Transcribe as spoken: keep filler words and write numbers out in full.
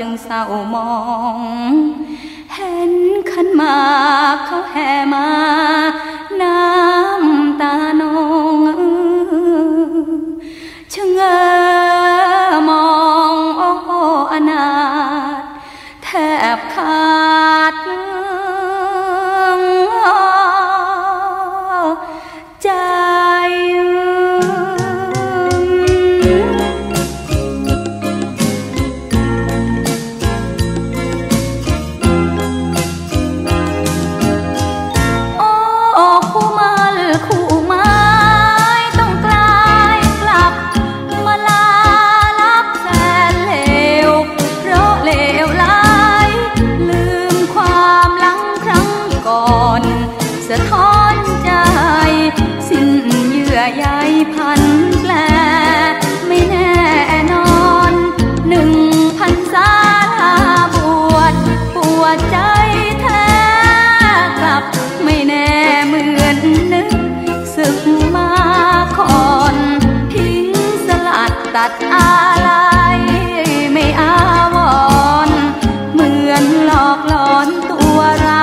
ยังเศร้ามองเห็นขันหมากเขาแห่มาน้ำตานองชะเง้อมองโอ้อนาถแทบขาดใจสะท้อนใจสิ้นเยื่อใยพันแปลไม่แน่นอนหนึ่งพันษาลาบวชปวดใจแท้กลับไม่แน่เหมือนนึกศึกมาก่อนทิ้งสลัดตัดอะไรไม่อาวรเหมือนหลอกหลอนตัวเรา